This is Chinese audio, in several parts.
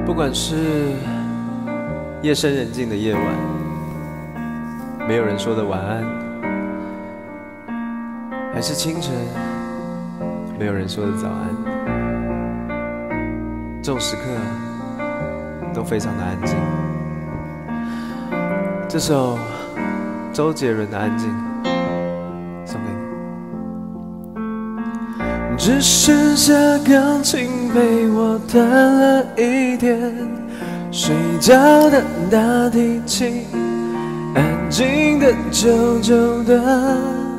不管是夜深人静的夜晚，没有人说的晚安，还是清晨没有人说的早安，这种时刻都非常的安静。这首周杰伦的《安静》送给你。只剩下钢琴陪我弹了一天，睡觉的大提琴安静的久久的。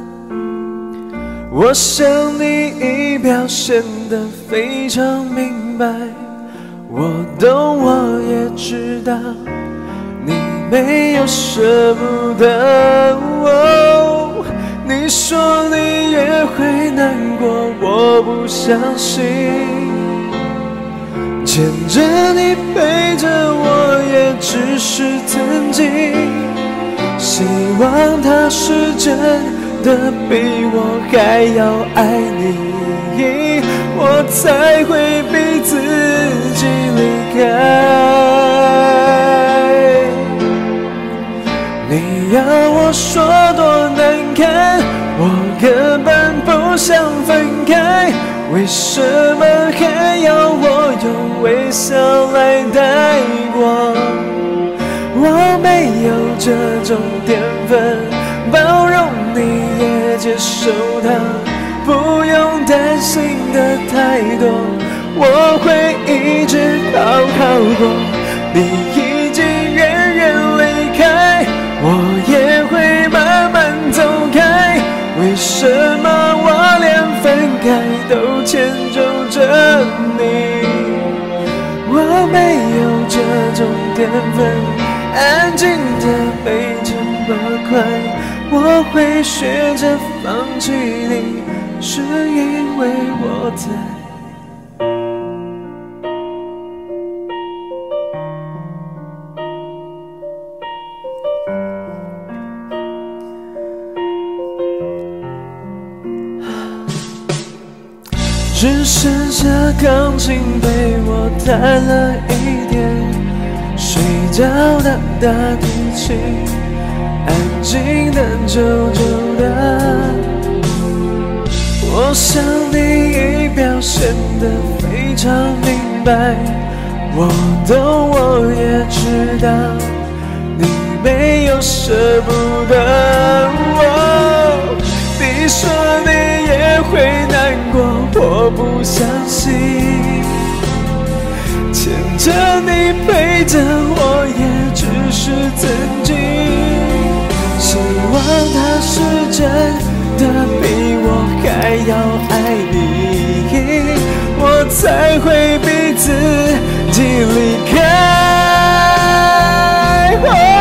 我想你已表现得非常明白，我懂我也知道你没有舍不得。你说你也会难过，我不相信。牵着你陪着我也只是曾经，希望它是真的比我还要爱你，我才会逼自己离开。你要我说多难看，我根本不想分开，为什么还要我用微笑来带过？我没有这种天分，包容你也接受它，不用担心的太多，我会一直好好过。你已经远远离开，我也会慢慢走开，为什么我连分开都牵着你？我没有这种天分，安静的没这么快，我会学着放弃你，是因为我在只剩下钢琴陪我弹了一天，睡觉的大提琴安静的久久的。我想你已表现得非常明白，我懂我也知道你没有舍不得。你说你也会难过，我不相信。牵着你陪着我也只是曾经，希望它是真的比我还要爱你，我才会逼自己离开。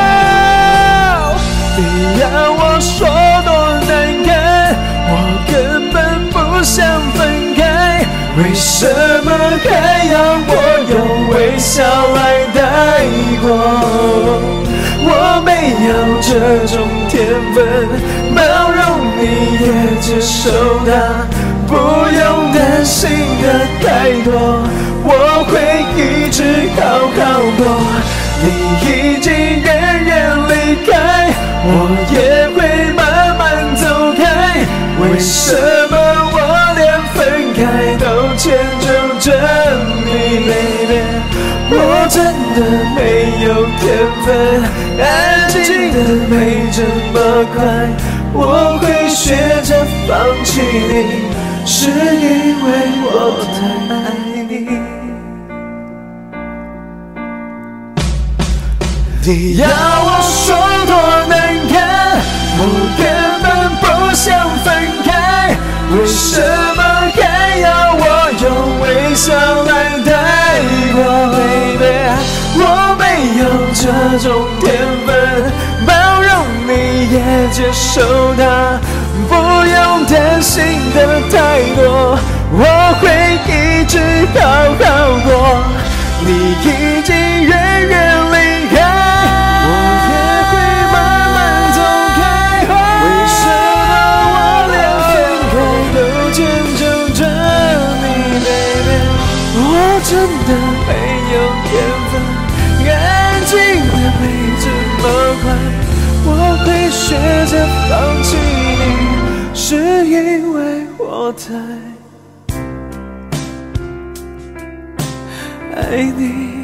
你要我说多难看，我根本不想分开，为什么还要我用微笑来带过？我没有这种天分，包容你也接受它，不用担心的太多，我会一直好好过。你已经远远离开，我也会慢慢走开，为什么我连分开都牵着你 baby？ 我真的没有天分，安静的没这么快，我会学着放弃你，是因为我太爱你。你要我说多难看，我根本不想分开，为什么还要我用微笑来带过 baby？ 我没有这种天分，包容你也接受它，不用担心的太多，我会一直好好过。你已经远远离开，我也会慢慢走开，为什么我连分开都牵着你 baby？ 我真的的没有天分，安静的没这么快，我会学着放弃你，是因为我太爱你。